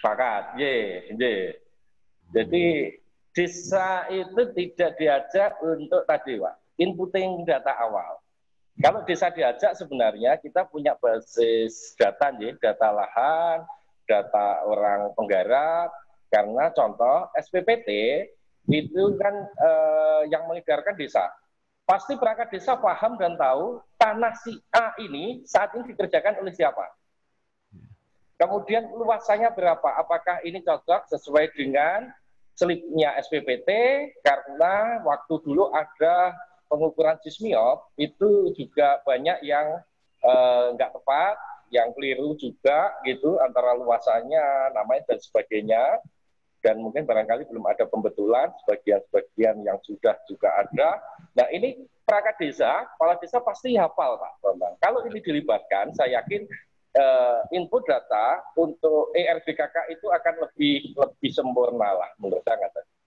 Sepakat, Jadi desa itu tidak diajak untuk tadi, Pak, inputting data awal. Kalau desa diajak sebenarnya kita punya basis data, data lahan, data orang penggarap, karena contoh SPPT itu kan yang mengedarkan desa. Pasti perangkat desa paham dan tahu tanah si A ini saat ini dikerjakan oleh siapa. Kemudian luasannya berapa? Apakah ini cocok sesuai dengan selipnya SPPT? Karena waktu dulu ada pengukuran sismiop itu juga banyak yang nggak tepat, yang keliru juga gitu antara luasannya, namanya dan sebagainya. Dan mungkin barangkali belum ada pembetulan, sebagian yang sudah juga ada. Nah ini perangkat desa, kepala desa pasti hafal Pak Bambang. Kalau ini dilibatkan, saya yakin input data untuk ERBKK itu akan lebih sempurna lah menurut saya.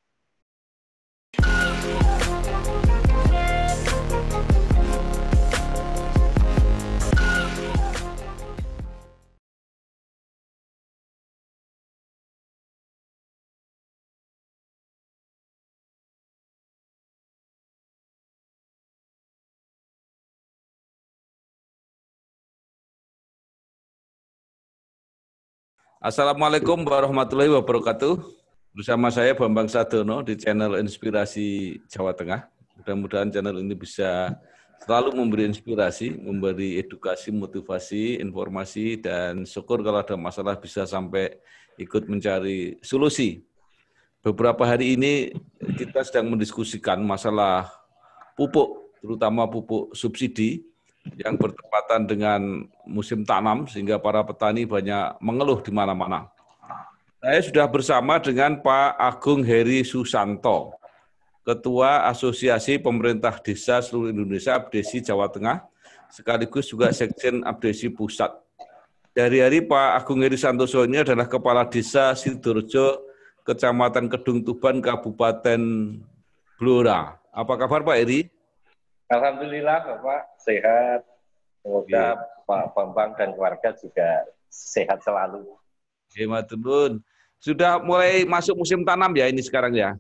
Assalamualaikum warahmatullahi wabarakatuh. Bersama saya Bambang Sadono di channel Inspirasi Jawa Tengah. Mudah-mudahan channel ini bisa selalu memberi inspirasi, memberi edukasi, motivasi, informasi, dan syukur kalau ada masalah bisa sampai ikut mencari solusi. Beberapa hari ini kita sedang mendiskusikan masalah pupuk, terutama pupuk subsidi, yang bertepatan dengan musim tanam sehingga para petani banyak mengeluh di mana-mana. Saya sudah bersama dengan Pak Agung Heri Susanto, Ketua Asosiasi Pemerintah Desa Seluruh Indonesia Abdesi Jawa Tengah, sekaligus juga Sekjen Abdesi Pusat. Dari hari Pak Agung Heri Santoso ini adalah Kepala Desa Sidorejo, Kecamatan Kedung Tuban, Kabupaten Blora. Apa kabar Pak Heri? Alhamdulillah Bapak sehat, semoga Pak Bambang dan keluarga juga sehat selalu. Maturnuwun. Sudah mulai masuk musim tanam ya ini sekarang ya?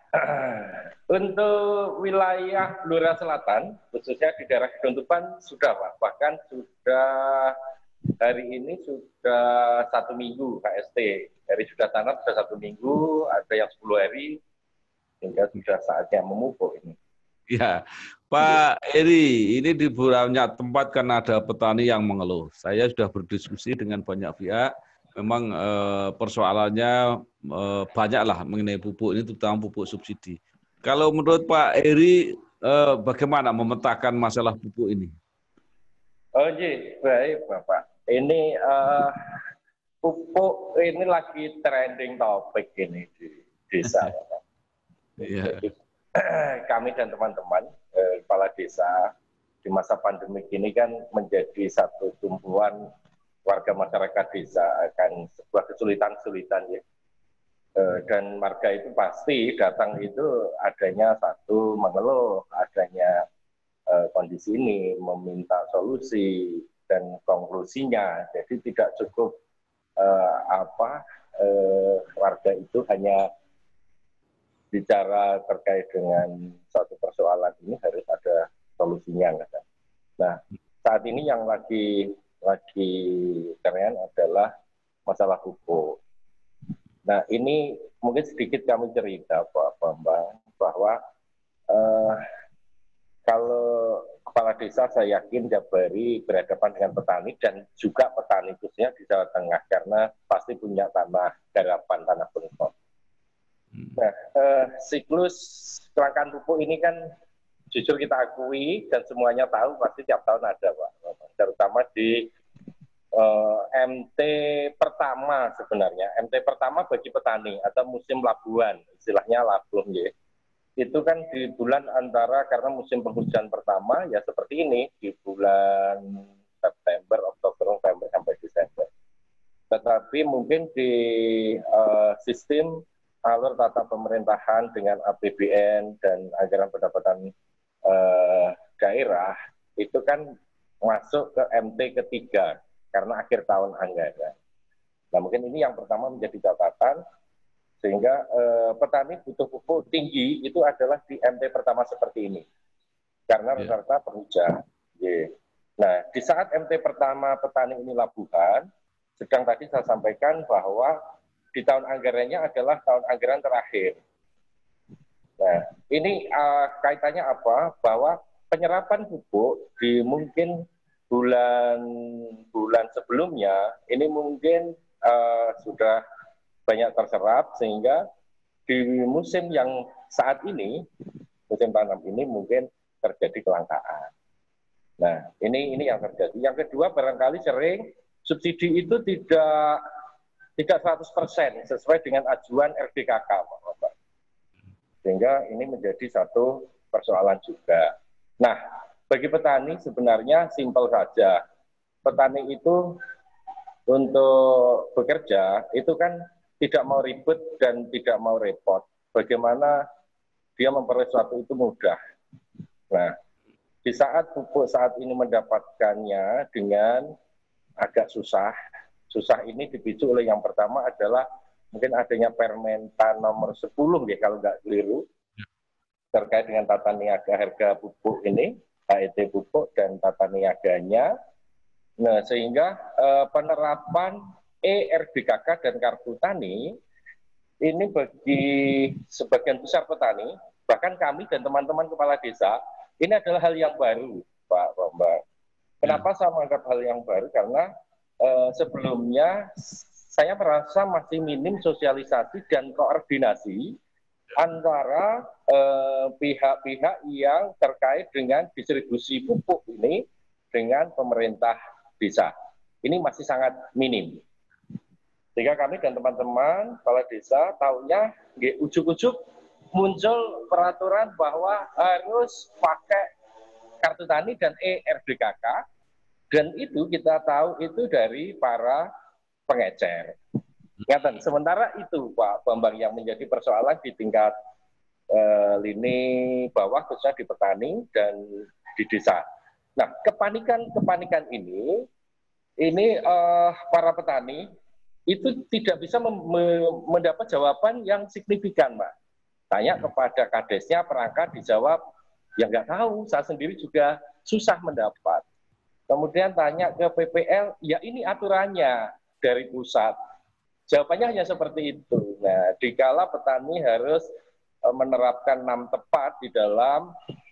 Untuk wilayah Blora Selatan, khususnya di daerah Kedung Tuban sudah Pak, bahkan sudah hari ini sudah 1 minggu KST, dari sudah tanam sudah 1 minggu, ada yang 10 hari, sehingga sudah saatnya memupuk ini. Ya, Pak Heri, ini di beberapa tempat kan ada petani yang mengeluh. Saya sudah berdiskusi dengan banyak pihak, memang persoalannya banyaklah mengenai pupuk ini, terutama pupuk subsidi. Kalau menurut Pak Heri, bagaimana memetakan masalah pupuk ini? Oh iya, baik Bapak. Ini pupuk ini lagi trending topik ini di desa. Iya. Jadi, kami dan teman-teman kepala desa di masa pandemi ini kan menjadi satu tumpuan warga masyarakat desa akan sebuah kesulitan-kesulitan ya. Dan warga itu pasti datang itu adanya satu mengeluh, adanya kondisi ini, meminta solusi dan konklusinya. Jadi tidak cukup warga itu hanya bicara terkait dengan suatu persoalan, ini harus ada solusinya. Nah, saat ini yang lagi keren adalah masalah pupuk. Nah, ini mungkin sedikit kami cerita Pak Bambang, bahwa kalau kepala desa saya yakin Jabari berhadapan dengan petani dan juga petani khususnya di Jawa Tengah, karena pasti punya tanah garapan, tanah bengkok. Nah, siklus kelangkaan pupuk ini kan jujur kita akui dan semuanya tahu pasti tiap tahun ada Pak, terutama di MT pertama sebenarnya, MT pertama bagi petani atau musim labuan, istilahnya labung ya. Itu kan di bulan antara, karena musim penghujan pertama ya seperti ini, di bulan September, Oktober, November sampai Desember. Tetapi mungkin di sistem alur tata pemerintahan dengan APBN dan anggaran pendapatan daerah itu kan masuk ke MT ketiga karena akhir tahun anggaran. Nah, mungkin ini yang pertama menjadi catatan, sehingga petani butuh pupuk tinggi itu adalah di MT pertama seperti ini, karena rata-rata perhujan. Nah, di saat MT pertama petani ini labuhan, sedang tadi saya sampaikan bahwa di tahun anggarannya adalah tahun anggaran terakhir. Nah, ini kaitannya apa? Bahwa penyerapan pupuk di mungkin bulan sebelumnya ini mungkin sudah banyak terserap, sehingga di musim yang saat ini, musim tanam ini mungkin terjadi kelangkaan. Nah, ini yang terjadi. Yang kedua, barangkali sering subsidi itu tidak 100% sesuai dengan ajuan RDKK, Pak. Sehingga ini menjadi satu persoalan juga. Nah, bagi petani sebenarnya simpel saja. Petani itu untuk bekerja itu kan tidak mau ribet dan tidak mau repot. Bagaimana dia memperoleh sesuatu itu mudah. Nah, di saat pupuk saat ini mendapatkannya dengan agak susah ini dipicu oleh yang pertama adalah mungkin adanya Permentan nomor 10 ya kalau nggak keliru, terkait dengan tata niaga harga pupuk ini, HET pupuk dan tata niaganya. Nah, sehingga penerapan RDKK dan kartu tani ini bagi sebagian besar petani, bahkan kami dan teman-teman kepala desa, ini adalah hal yang baru, Pak Bambang. Kenapa saya menganggap hal yang baru? Karena sebelumnya saya merasa masih minim sosialisasi dan koordinasi antara pihak-pihak yang terkait dengan distribusi pupuk ini dengan pemerintah desa. Ini masih sangat minim. Sehingga kami dan teman-teman kepala desa tahunya ujuk-ujuk muncul peraturan bahwa harus pakai kartu tani dan RDKK, dan itu kita tahu itu dari para pengecer. Sementara itu Pak Bambang yang menjadi persoalan di tingkat lini bawah, khususnya di petani dan di desa. Nah, kepanikan ini para petani itu tidak bisa mendapat jawaban yang signifikan, Pak. Tanya kepada kadesnya, perangkat, dijawab, ya nggak tahu, saya sendiri juga susah mendapat. Kemudian tanya ke PPL, ya ini aturannya dari pusat. Jawabannya hanya seperti itu. Nah, dikala petani harus menerapkan 6 tepat di dalam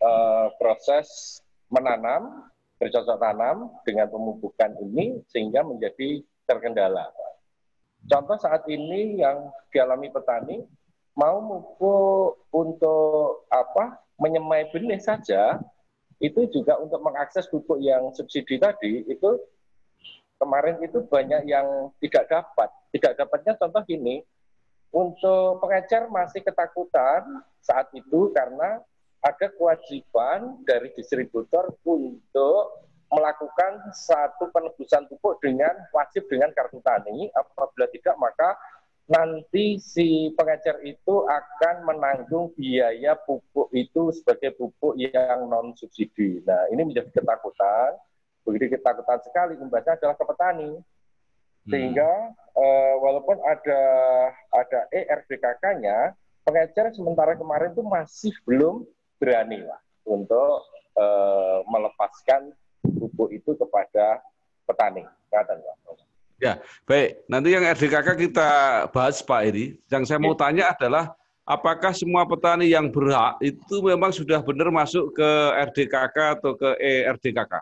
proses menanam, bercocok tanam dengan pemupukan ini, sehingga menjadi terkendala. Contoh saat ini yang dialami petani, mau pupuk untuk menyemai benih saja, itu juga untuk mengakses pupuk yang subsidi tadi, itu kemarin itu banyak yang tidak dapat. Tidak dapatnya contoh gini, untuk pengecer masih ketakutan saat itu karena ada kewajiban dari distributor untuk melakukan satu penebusan pupuk wajib dengan kartu tani. Apabila tidak, maka nanti si pengecer itu akan menanggung biaya pupuk itu sebagai pupuk yang non subsidi. Nah, ini menjadi ketakutan. Begitu ketakutan sekali, imbasnya adalah ke petani. Sehingga walaupun ada RDKK-nya, pengecer sementara kemarin itu masih belum berani lah untuk melepaskan pupuk itu kepada petani. Ya, baik. Nanti yang RDKK kita bahas, Pak Heri. Yang saya mau tanya adalah, apakah semua petani yang berhak itu memang sudah benar masuk ke RDKK atau ke RDKK?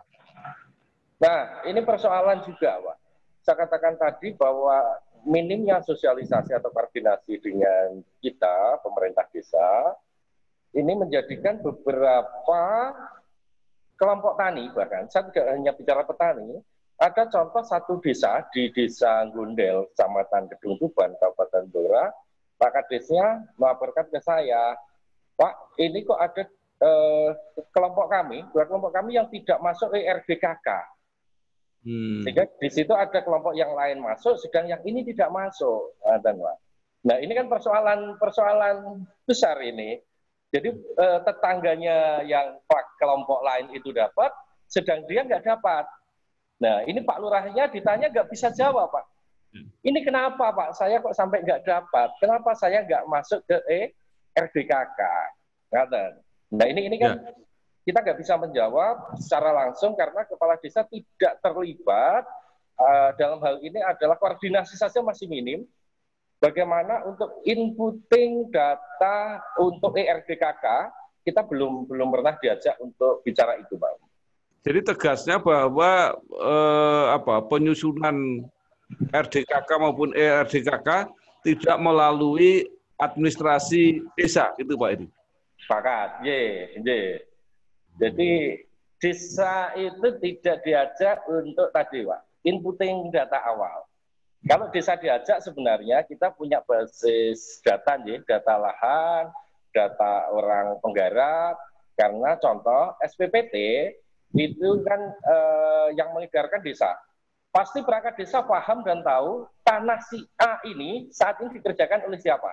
Nah, ini persoalan juga, Pak. Saya katakan tadi bahwa minimnya sosialisasi atau koordinasi dengan kita, pemerintah desa, ini menjadikan beberapa kelompok tani, bahkan saya tidak hanya bicara petani, ada contoh satu desa di Desa Gundel, Kecamatan Kedung Tuban, Kabupaten Blora, Pak Kadesnya melaporkan ke saya, Pak, ini kok ada kelompok kami yang tidak masuk RDKK. Sehingga di situ ada kelompok yang lain masuk, sedang yang ini tidak masuk. Nah, ini kan persoalan besar ini. Jadi tetangganya yang kelompok lain itu dapat, sedang dia nggak dapat. Nah, ini Pak Lurahnya ditanya nggak bisa jawab, Pak. Ini kenapa Pak? Saya kok sampai nggak dapat? Kenapa saya nggak masuk ke RDKK? Nah ini kan Ya. kita nggak bisa menjawab secara langsung karena kepala desa tidak terlibat dalam hal ini adalah koordinasi saja masih minim. Bagaimana untuk inputting data untuk ERDKK kita belum pernah diajak untuk bicara itu, Pak. Jadi tegasnya bahwa penyusunan RDKK maupun ERDKK tidak melalui administrasi desa, gitu Pak Edi. Sepakat, Jadi desa itu tidak diajak untuk tadi, Pak, inputting data awal. Kalau desa diajak sebenarnya kita punya basis data, data lahan, data orang penggarap, karena contoh SPPT itu kan yang mengedarkan desa. Pasti perangkat desa paham dan tahu tanah si A ini saat ini dikerjakan oleh siapa.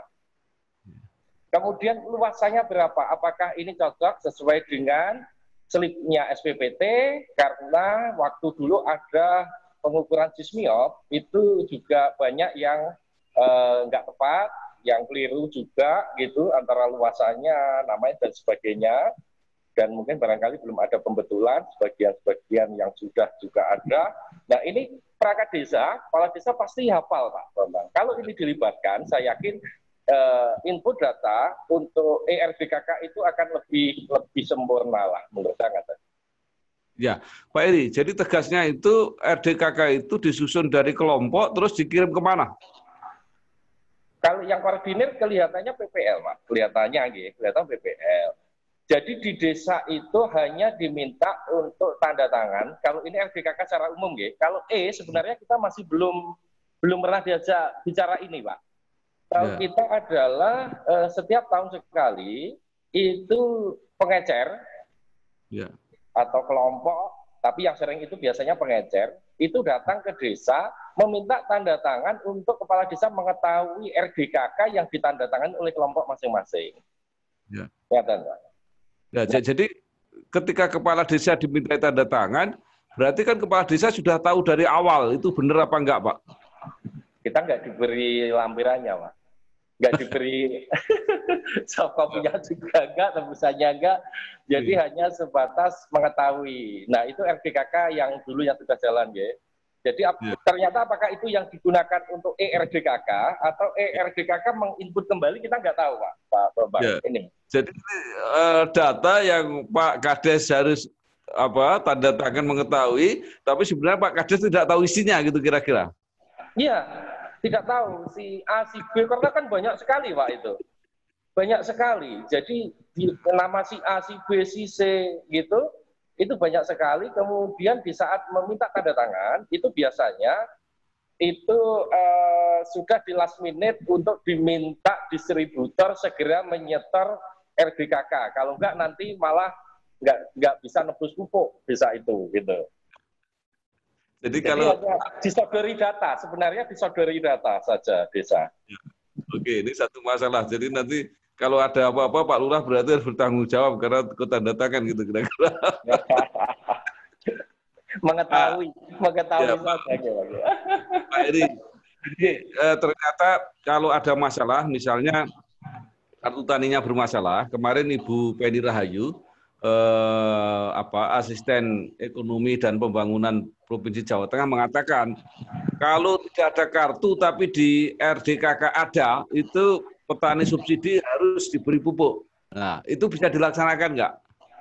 Kemudian luasannya berapa? Apakah ini cocok sesuai dengan selipnya SPPT? Karena waktu dulu ada pengukuran sismiop itu juga banyak yang nggak tepat, yang keliru juga gitu antara luasannya, namanya dan sebagainya. Dan mungkin barangkali belum ada pembetulan, sebagian yang sudah juga ada. Nah ini perangkat desa, kepala desa pasti hafal Pak Bambang. Kalau ini dilibatkan, saya yakin input data untuk ERDKK itu akan lebih sempurna lah menurut saya. Ya, Pak Edi, jadi tegasnya itu RDKK itu disusun dari kelompok terus dikirim kemana? Kalau yang koordinir kelihatannya PPL, Pak. Kelihatan PPL. Jadi di desa itu hanya diminta untuk tanda tangan. Kalau ini RDKK secara umum, kalau sebenarnya kita masih belum pernah diajak bicara ini, Pak. Kalau kita adalah setiap tahun sekali itu pengecer atau kelompok, tapi yang sering itu biasanya pengecer, itu datang ke desa meminta tanda tangan untuk kepala desa mengetahui RDKK yang ditandatangani oleh kelompok masing-masing. Ya, jadi ketika kepala desa diminta tanda tangan, berarti kan kepala desa sudah tahu dari awal itu benar apa enggak, Pak? Kita nggak diberi lampirannya, Pak. Nggak diberi soft copy-nya juga enggak, tembusannya enggak. Jadi hanya sebatas mengetahui. Nah, itu RDKK yang dulu yang sudah jalan, ya. Jadi ternyata apakah itu yang digunakan untuk ERDKK atau ERDKK menginput kembali, kita nggak tahu, Pak Bambang. Ini. Jadi data yang Pak Kades harus tanda tangan mengetahui, tapi sebenarnya Pak Kades tidak tahu isinya gitu kira-kira. Iya, tidak tahu si A, si B, karena kan banyak sekali Pak itu. Banyak sekali. Jadi nama si A, si B, si C gitu, itu banyak sekali. Kemudian di saat meminta tanda tangan, itu biasanya itu sudah di last minute untuk diminta distributor segera menyetor RDKK. Kalau enggak nanti malah nggak bisa nebus pupuk desa itu gitu. Jadi kalau disodori data, sebenarnya disodori data saja desa. Oke, ini satu masalah. Jadi nanti kalau ada apa-apa Pak Lurah berarti harus bertanggung jawab karena tanda tangan gitu kira-kira. mengetahui ya, saja. Pak Edi, jadi ternyata kalau ada masalah, misalnya kartu taninya bermasalah, kemarin Ibu Penny Rahayu, asisten ekonomi dan pembangunan Provinsi Jawa Tengah mengatakan kalau tidak ada kartu tapi di RDKK ada, itu petani subsidi harus diberi pupuk. Nah, itu bisa dilaksanakan nggak?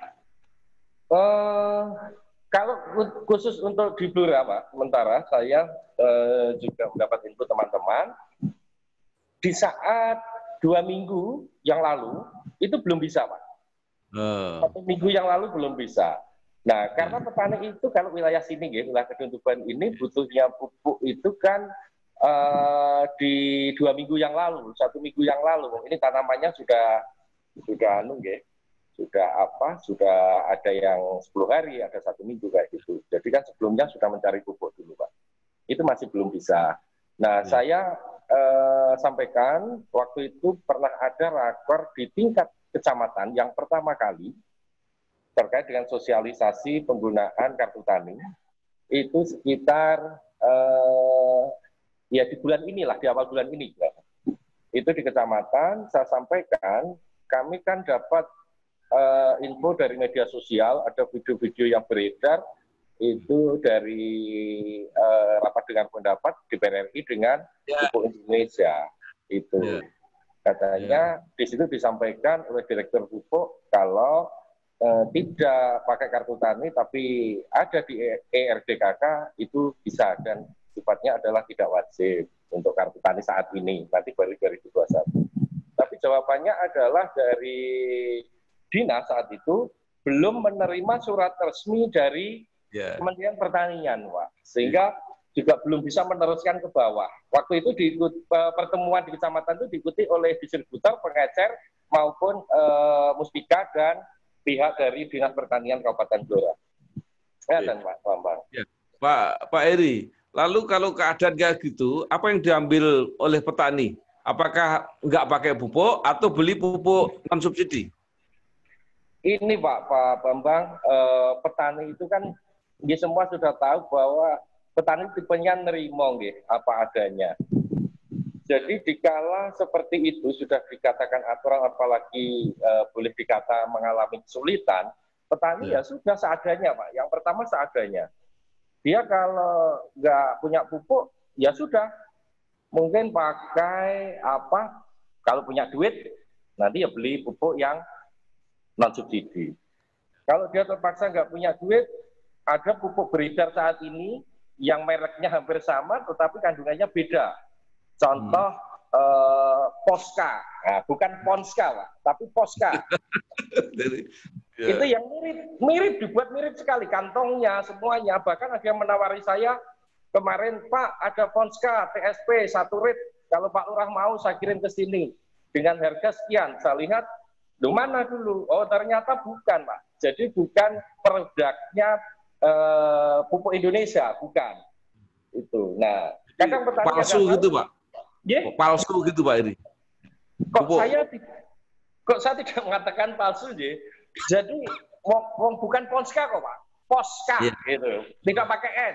Kalau khusus untuk di Blora, Pak, sementara saya juga mendapat input teman-teman, di saat 2 minggu yang lalu itu belum bisa, Pak. 1 minggu yang lalu belum bisa. Nah, karena petani itu kalau wilayah sini, wilayah Kedung Tuban ini butuhnya pupuk itu kan di 2 minggu yang lalu, 1 minggu yang lalu. Ini tanamannya sudah sudah ada yang 10 hari, ada 1 minggu kayak gitu. Jadi kan sebelumnya sudah mencari pupuk dulu, Pak. Itu masih belum bisa. Nah, saya sampaikan waktu itu pernah ada rakor di tingkat kecamatan yang pertama kali terkait dengan sosialisasi penggunaan kartu tani itu sekitar ya di bulan inilah, di awal bulan ini. Ya. Itu di kecamatan, saya sampaikan, kami kan dapat info dari media sosial, ada video-video yang beredar, itu dari rapat dengar pendapat DPR RI dengan Pupuk Indonesia. Itu katanya di situ disampaikan oleh Direktur Pupuk kalau tidak pakai kartu tani tapi ada di ERDKK itu bisa, dan sifatnya adalah tidak wajib untuk kartu tani saat ini, nanti baru 2021. Tapi jawabannya adalah dari Dinas saat itu belum menerima surat resmi dari Kementerian Pertanian, Pak. Sehingga juga belum bisa meneruskan ke bawah. Waktu itu pertemuan di kecamatan itu diikuti oleh distributor, pengecer, maupun Muspika dan pihak dari Dinas Pertanian Kabupaten Blora. Ya, dan Pak Bambang. Ya. Pak Eri, lalu kalau keadaan kayak gitu, apa yang diambil oleh petani? Apakah nggak pakai pupuk atau beli pupuk non-subsidi? Ini Pak Bambang, petani itu kan dia semua sudah tahu bahwa petani tipenya nerimo apa adanya. Jadi dikala seperti itu sudah dikatakan aturan, apalagi boleh dikata mengalami kesulitan, petani ya sudah seadanya Pak. Yang pertama seadanya. Dia kalau nggak punya pupuk, ya sudah. Mungkin pakai apa, kalau punya duit, nanti ya beli pupuk yang non-subsidi. Kalau dia terpaksa nggak punya duit, ada pupuk beredar saat ini yang mereknya hampir sama, tetapi kandungannya beda. Contoh Poska, nah, bukan Ponska, Pak, tapi Poska. Itu yang mirip, dibuat mirip sekali, kantongnya, semuanya. Bahkan ada yang menawari saya kemarin, Pak, ada Ponska TSP 1 rit, kalau Pak Lurah mau saya kirim ke sini dengan harga sekian. Saya lihat, loh mana dulu? Oh ternyata bukan, Pak. Jadi bukan produknya pupuk Indonesia, bukan. Itu. Nah, kadang petani palsu gitu, Pak. Palsu gitu, Pak Eri. Kok saya tidak mengatakan palsu, jadi bukan Ponska kok, Pak. Poska gitu. Tidak pakai N.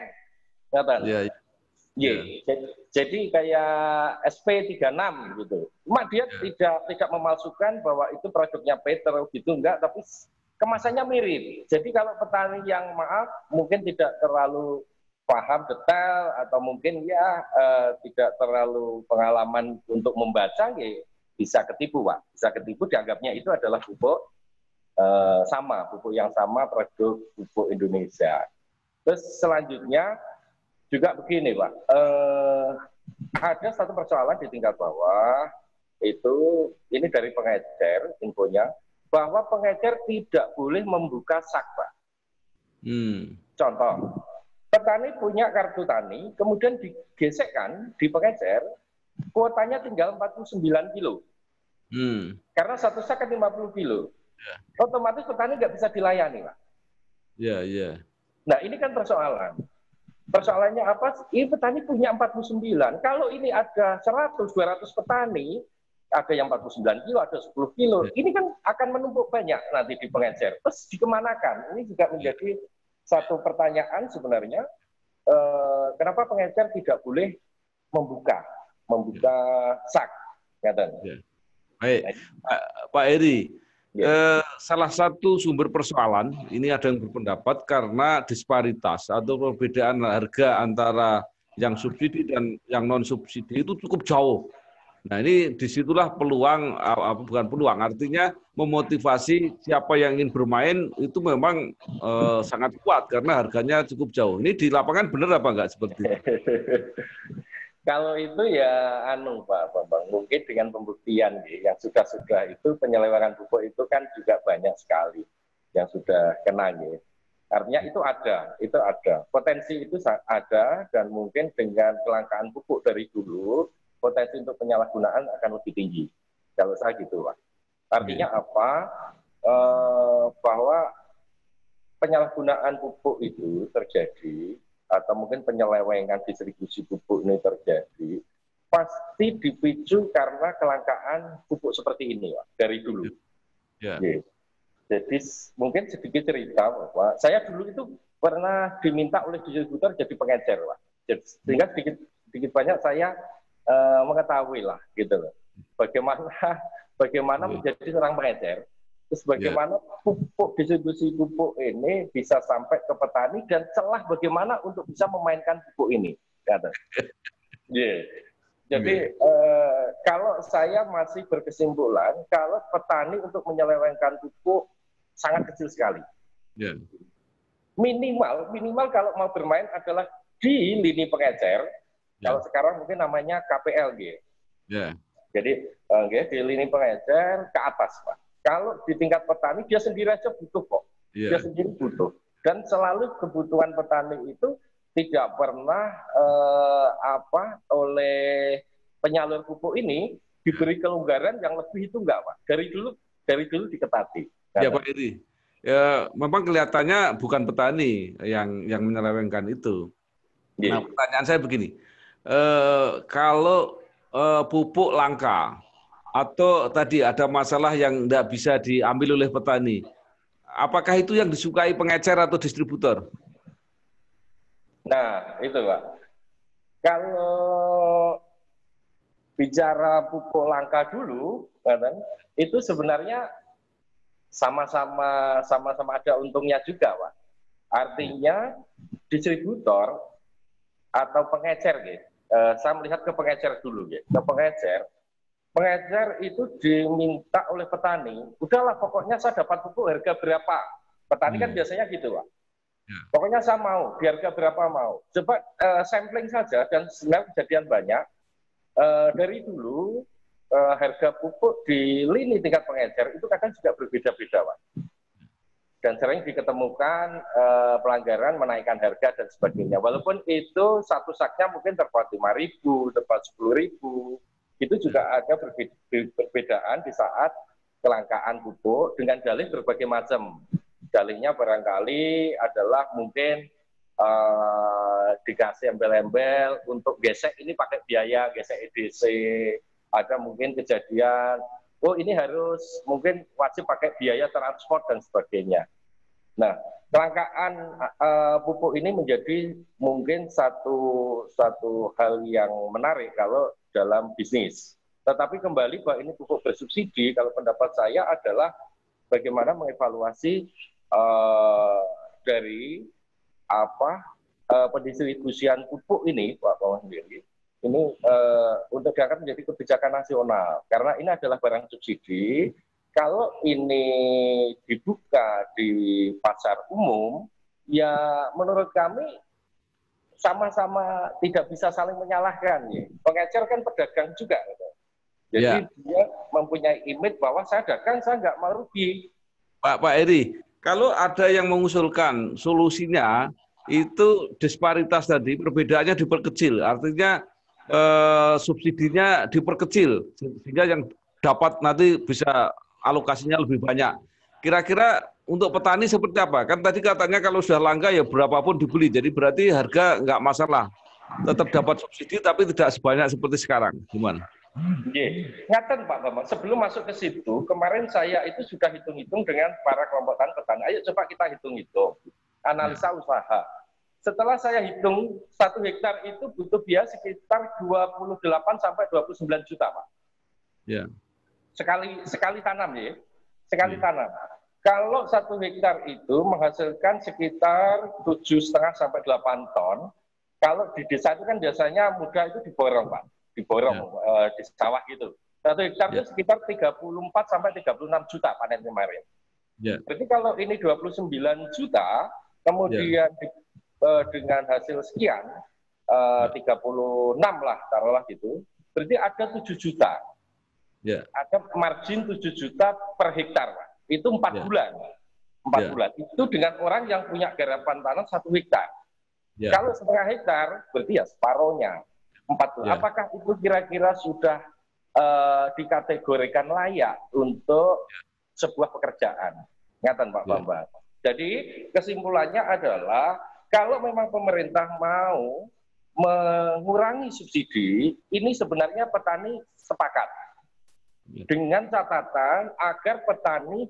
Jadi kayak SP36 gitu. Cuma dia tidak memalsukan bahwa itu produknya Petro gitu, enggak, tapi kemasannya mirip. Jadi kalau petani yang mungkin tidak terlalu paham detail atau mungkin tidak terlalu pengalaman untuk membaca, bisa ketipu, Pak. Bisa ketipu, dianggapnya itu adalah pupuk sama, pupuk yang sama produk pupuk Indonesia. Terus selanjutnya juga begini, Pak, ada satu persoalan di tingkat bawah, ini dari pengecer infonya, bahwa pengecer tidak boleh membuka sak, Pak. Contoh, petani punya kartu tani, kemudian digesekkan di pengecer, kuotanya tinggal 49 kilo. Karena satu sak kan 50 kilo. Otomatis petani nggak bisa dilayani, Pak. Nah, ini kan persoalan. Persoalannya apa? Ini petani punya 49. Kalau ini ada 100, 200 petani, ada yang 49 kilo, ada 10 kilo. Ini kan akan menumpuk banyak nanti di pengecer. Terus dikemanakan? Ini juga menjadi satu pertanyaan sebenarnya. Kenapa pengecer tidak boleh membuka sak? Baik, Pak Eri. Salah satu sumber persoalan ini ada yang berpendapat karena disparitas atau perbedaan harga antara yang subsidi dan yang non subsidi itu cukup jauh. Nah ini disitulah peluang, bukan peluang, artinya memotivasi siapa yang ingin bermain itu memang sangat kuat karena harganya cukup jauh. Ini di lapangan benar apa enggak seperti itu? Kalau itu ya Pak Bambang, mungkin dengan pembuktian yang sudah itu penyelewengan pupuk itu kan juga banyak sekali yang sudah kena. Artinya itu ada. Potensi itu ada, dan mungkin dengan kelangkaan pupuk dari dulu, potensi untuk penyalahgunaan akan lebih tinggi. Kalau saya gitu, Pak. Artinya apa? Bahwa penyalahgunaan pupuk itu terjadi, atau mungkin penyelewengan distribusi pupuk ini terjadi, pasti dipicu karena kelangkaan pupuk seperti ini, Pak, dari dulu. Jadi mungkin sedikit cerita bahwa saya dulu itu pernah diminta oleh distributor jadi pengecer, Pak. Sehingga sedikit sedikit banyak saya mengetahui lah gitu loh. Bagaimana menjadi seorang pengecer, terus bagaimana pupuk, distribusi pupuk ini bisa sampai ke petani dan celah bagaimana untuk bisa memainkan pupuk ini. Kata. Jadi kalau saya masih berkesimpulan kalau petani untuk menyelewengkan pupuk sangat kecil sekali. Minimal kalau mau bermain adalah di lini pengecer. Kalau sekarang mungkin namanya KPL gitu. Jadi di lini pengecer ke atas, Pak. Kalau di tingkat petani dia sendiri aja butuh kok. Dia sendiri butuh. Dan selalu kebutuhan petani itu tidak pernah oleh penyalur pupuk ini diberi kelonggaran yang lebih itu enggak, Pak. Dari dulu diketati. Ya, Pak Iri. Ya, memang kelihatannya bukan petani yang menyelewengkan itu. Nah, pertanyaan saya begini. Kalau pupuk langka atau tadi ada masalah yang tidak bisa diambil oleh petani, apakah itu yang disukai pengecer atau distributor? Nah, itu Pak. Kalau bicara pupuk langka dulu, itu sebenarnya sama-sama ada untungnya juga, Pak. Artinya distributor atau pengecer, gitu. Saya melihat ke pengecer dulu, gitu. Ke pengecer itu diminta oleh petani, udahlah pokoknya saya dapat pupuk harga berapa. Petani kan biasanya gitu, Pak. Pokoknya saya mau, di harga berapa mau. Coba sampling saja, dan sebenarnya kejadian banyak. Dari dulu, harga pupuk di lini tingkat pengecer itu kadang juga berbeda-beda, Pak. Dan sering diketemukan pelanggaran menaikkan harga dan sebagainya. Walaupun itu satu saknya mungkin terpaut 5.000, terpaut 10.000. Itu juga ada perbedaan di saat kelangkaan pupuk dengan dalih berbagai macam. Dalihnya barangkali adalah mungkin dikasih embel-embel untuk gesek ini pakai biaya, gesek EDC. Ada mungkin kejadian, oh ini harus mungkin wajib pakai biaya transport dan sebagainya. Nah, kelangkaan pupuk ini menjadi mungkin satu hal yang menarik kalau dalam bisnis. Tetapi kembali bahwa ini pupuk bersubsidi, kalau pendapat saya adalah bagaimana mengevaluasi dari pendistribusian pupuk ini, Pak Mawandiri, ini untuk diangkat menjadi kebijakan nasional. Karena ini adalah barang subsidi. Kalau ini dibuka di pasar umum, ya menurut kami sama-sama tidak bisa saling menyalahkan. Ya. Pengecer kan pedagang juga. Gitu. Jadi dia mempunyai image bahwa saya dagang, saya nggak mau rugi. Pak Eri, kalau ada yang mengusulkan solusinya, itu disparitas tadi, perbedaannya diperkecil. Artinya subsidinya diperkecil, sehingga yang dapat nanti bisa alokasinya lebih banyak. Kira-kira untuk petani seperti apa? Kan tadi katanya kalau sudah langka ya berapapun dibeli, jadi berarti harga nggak masalah. Tetap dapat subsidi tapi tidak sebanyak seperti sekarang. Gimana? Ngaten Pak Bambang, sebelum masuk ke situ, kemarin saya itu sudah hitung-hitung dengan para kelompok petani. Ayo coba kita hitung-hitung, analisa usaha. Setelah saya hitung, 1 hektar itu butuh biaya sekitar 28 sampai 29 juta, Pak. Ya. Sekali tanam ya, sekali tanam. Kalau 1 hektar itu menghasilkan sekitar 7,5 sampai 8 ton, kalau di desa itu kan biasanya mudah itu diborong, Pak. Diborong di sawah gitu. 1 hektar itu sekitar 34 sampai 36 juta panen kemarin. Berarti kalau ini 29 juta, kemudian dengan hasil sekian, 36 lah, taruhlah gitu, berarti ada 7 juta. Ada margin 7 juta per hektar, Pak. Itu 4 bulan. 4 bulan. Itu dengan orang yang punya garapan tanam 1 hektar. Kalau setengah hektar, berarti ya separohnya. 4 bulan. Apakah itu kira-kira sudah dikategorikan layak untuk sebuah pekerjaan? Ingatan Pak Bambang. Jadi kesimpulannya adalah kalau memang pemerintah mau mengurangi subsidi, ini sebenarnya petani sepakat. Dengan catatan agar petani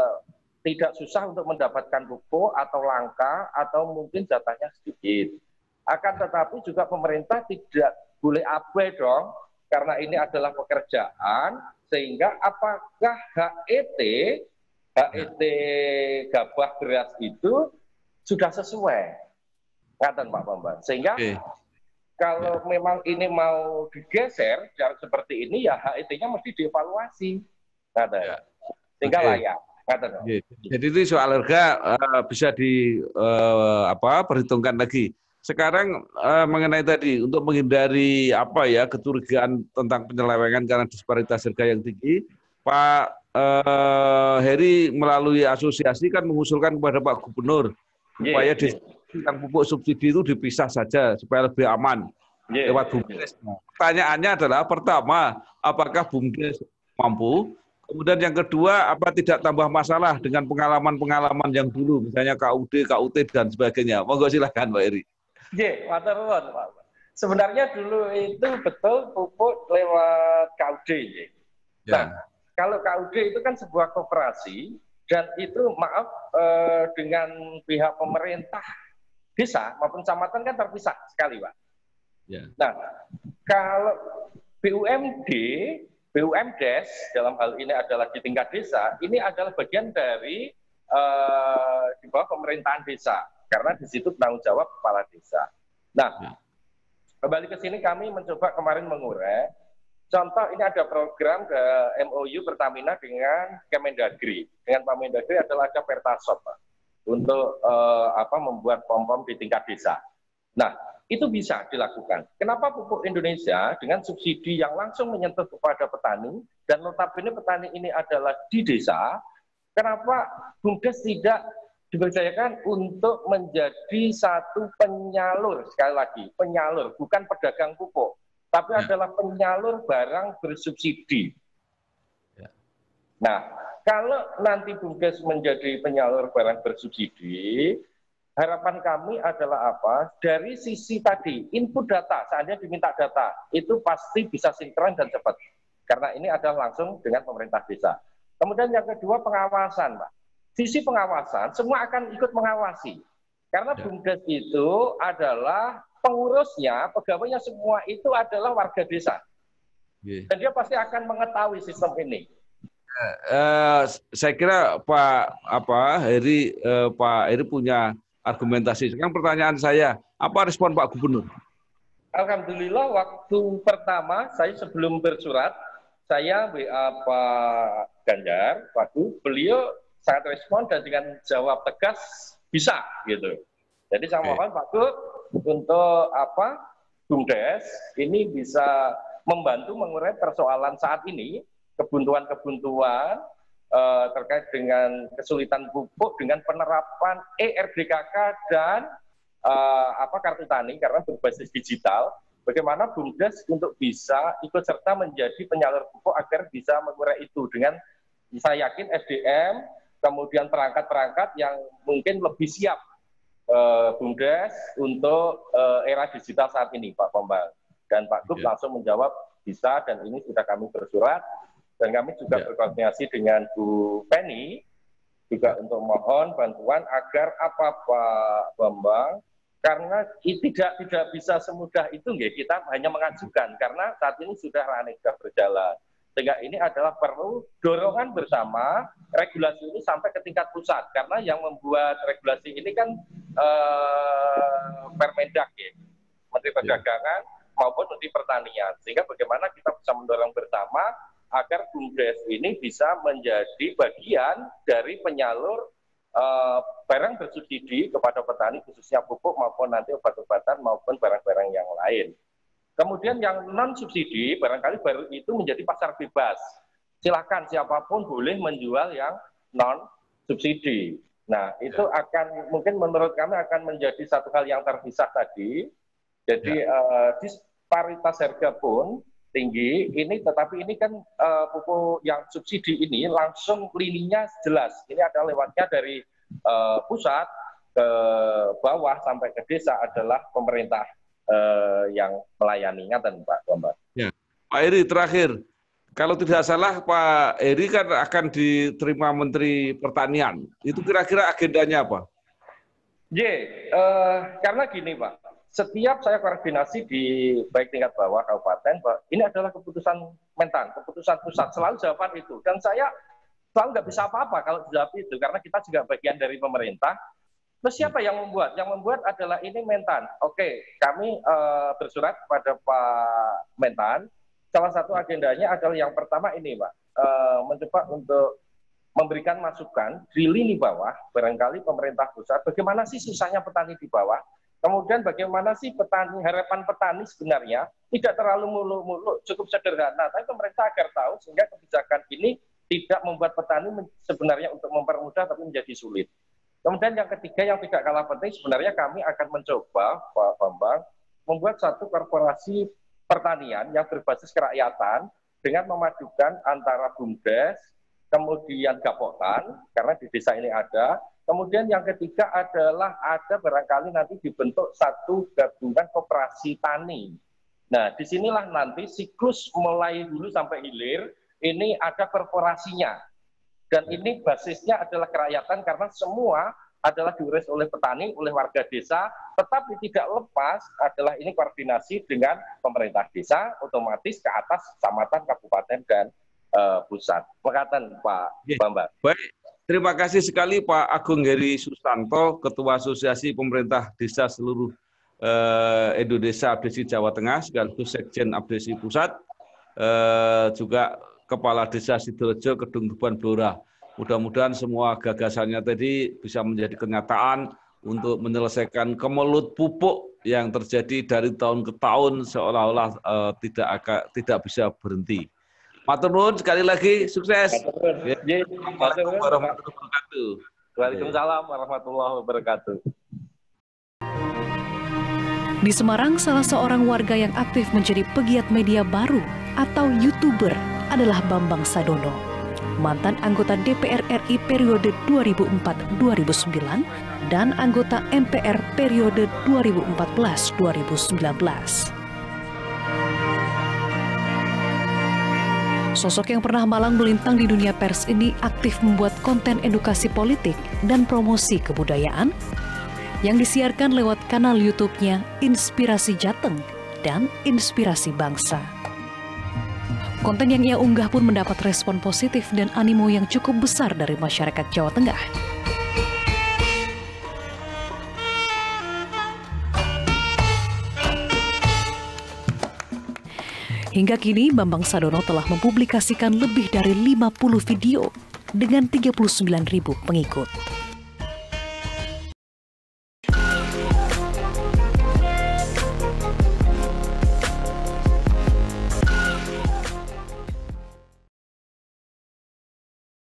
tidak susah untuk mendapatkan pupuk atau langka atau mungkin jatahnya sedikit. Akan tetapi juga pemerintah tidak boleh abai dong, karena ini adalah pekerjaan, sehingga apakah HET gabah beras itu sudah sesuai, ngaten Pak Bambang. Sehingga kalau memang ini mau digeser cara seperti ini, ya HET-nya mesti dievaluasi, ngaten. Sehingga layak. Jadi itu soal harga bisa perhitungkan lagi. Sekarang mengenai tadi untuk menghindari kecurigaan tentang penyelewengan karena disparitas harga yang tinggi, Pak Heri melalui asosiasi kan mengusulkan kepada Pak Gubernur supaya tentang pupuk subsidi itu dipisah saja supaya lebih aman lewat BUMDes. Pertanyaannya adalah pertama, apakah BUMDes mampu? Kemudian yang kedua, apa tidak tambah masalah dengan pengalaman-pengalaman yang dulu, misalnya KUD, KUT, dan sebagainya. Monggo silakan Pak Heri. Matur nuwun, Pak. Sebenarnya dulu itu betul pupuk lewat KUD. Nah, kalau KUD itu kan sebuah koperasi, dan itu dengan pihak pemerintah desa maupun kecamatan kan terpisah sekali, Pak. Nah, kalau BUMDes dalam hal ini adalah di tingkat desa, ini adalah bagian dari di bawah pemerintahan desa, karena di situ tanggung jawab kepala desa. Nah, kembali ke sini kami mencoba kemarin mengurai. Contoh ini ada program MOU Pertamina dengan Kemendagri. Dengan Pak Mendagri adalah ada Pertasop, Pak, untuk membuat pom-pom di tingkat desa. Nah, itu bisa dilakukan. Kenapa pupuk Indonesia dengan subsidi yang langsung menyentuh kepada petani, dan notabene petani ini adalah di desa, kenapa BUMDes tidak diberdayakan untuk menjadi satu penyalur, sekali lagi, penyalur, bukan pedagang pupuk, tapi adalah penyalur barang bersubsidi. Nah, kalau nanti BUMDes menjadi penyalur barang bersubsidi, harapan kami adalah apa? Dari sisi tadi, input data, seandainya diminta data, itu pasti bisa sinkron dan cepat. Karena ini adalah langsung dengan pemerintah desa. Kemudian yang kedua, pengawasan, Pak. Sisi pengawasan, semua akan ikut mengawasi. Karena BUMDes itu adalah pengurusnya, pegawainya semua itu adalah warga desa. Dan dia pasti akan mengetahui sistem ini. Saya kira Pak Heri punya argumentasi. Sekarang pertanyaan saya, apa respon Pak Gubernur? Alhamdulillah waktu pertama saya sebelum bersurat, saya WA Pak Ganjar, Pak Gub, beliau sangat respon dan dengan jawab tegas bisa gitu. Jadi saya mohon Pak Gub untuk BUMDes ini bisa membantu mengurai persoalan saat ini, kebuntuan-kebuntuan terkait dengan kesulitan pupuk dengan penerapan ERDKK dan kartu tani karena berbasis digital. Bagaimana BUMDes untuk bisa ikut serta menjadi penyalur pupuk agar bisa mengurai itu dengan saya yakin SDM, kemudian perangkat-perangkat yang mungkin lebih siap BUMDes untuk era digital saat ini, Pak Bambang. Dan Pak Gub langsung menjawab bisa, dan ini sudah kami bersurat. Dan kami juga berkoordinasi dengan Bu Penny juga untuk mohon bantuan agar Pak Bambang, karena tidak bisa semudah itu kita hanya mengajukan, karena saat ini sudah berjalan. Sehingga ini adalah perlu dorongan bersama regulasi ini sampai ke tingkat pusat, karena yang membuat regulasi ini kan Permendag, Menteri Perdagangan maupun Menteri Pertanian. Sehingga bagaimana kita bisa mendorong bersama agar BUMDes ini bisa menjadi bagian dari penyalur barang bersubsidi kepada petani, khususnya pupuk maupun nanti obat-obatan maupun barang-barang yang lain. Kemudian yang non-subsidi, barangkali baru itu menjadi pasar bebas. Silakan siapapun boleh menjual yang non-subsidi. Nah, itu akan, mungkin menurut kami akan menjadi satu hal yang terpisah tadi. Jadi disparitas harga pun tinggi, tetapi ini kan pupuk yang subsidi ini langsung lininya jelas. Ini ada lewatnya dari pusat ke bawah sampai ke desa adalah pemerintah yang melayani. Ngaten Pak Bambang. Ya. Pak Heri terakhir, kalau tidak salah Pak Heri kan akan diterima Menteri Pertanian. Itu kira-kira agendanya apa? Karena gini Pak, setiap saya koordinasi di baik tingkat bawah kabupaten, ini adalah keputusan Mentan, keputusan pusat, selalu jawaban itu. Dan saya selalu nggak bisa apa-apa kalau dijawab itu, karena kita juga bagian dari pemerintah. Terus siapa yang membuat? Yang membuat adalah ini Mentan. Oke, kami bersurat kepada Pak Mentan. Salah satu agendanya adalah yang pertama ini, Pak, mencoba untuk memberikan masukan di lini bawah, barangkali pemerintah pusat, bagaimana sih susahnya petani di bawah. Kemudian bagaimana sih petani, harapan petani sebenarnya tidak terlalu muluk-muluk, cukup sederhana. Tapi pemerintah agar tahu sehingga kebijakan ini tidak membuat petani sebenarnya untuk mempermudah tapi menjadi sulit. Kemudian yang ketiga yang tidak kalah penting, sebenarnya kami akan mencoba, Pak Bambang, membuat satu korporasi pertanian yang berbasis kerakyatan dengan memadukan antara BUMDes, kemudian Gapotan, karena di desa ini ada. Kemudian yang ketiga adalah ada barangkali nanti dibentuk satu gabungan koperasi tani. Nah, disinilah nanti siklus mulai dulu sampai hilir, ini ada korporasinya. Dan ini basisnya adalah kerakyatan karena semua adalah diurus oleh petani, oleh warga desa, tetapi tidak lepas adalah ini koordinasi dengan pemerintah desa, otomatis ke atas kecamatan, kabupaten, dan pusat. Makatan Pak Bambang. Baik. Terima kasih sekali Pak Agung Heri Susanto, Ketua Asosiasi Pemerintah Desa seluruh Indonesia Abdesi Jawa Tengah, sekaligus Sekjen Abdesi Pusat, juga Kepala Desa Sidorejo, Kedung Tuban Blora. Mudah-mudahan semua gagasannya tadi bisa menjadi kenyataan untuk menyelesaikan kemelut pupuk yang terjadi dari tahun ke tahun seolah-olah tidak bisa berhenti. Matur nuwun sekali lagi, sukses. Assalamualaikum warahmatullahi wabarakatuh. Waalaikumsalam warahmatullahi wabarakatuh. Di Semarang, salah seorang warga yang aktif menjadi pegiat media baru atau YouTuber adalah Bambang Sadono, mantan anggota DPR RI periode 2004-2009 dan anggota MPR periode 2014-2019. Sosok yang pernah malang melintang di dunia pers ini aktif membuat konten edukasi politik dan promosi kebudayaan yang disiarkan lewat kanal YouTube-nya Inspirasi Jateng dan Inspirasi Bangsa. Konten yang ia unggah pun mendapat respon positif dan animo yang cukup besar dari masyarakat Jawa Tengah. Hingga kini, Bambang Sadono telah mempublikasikan lebih dari 50 video dengan 39.000 pengikut.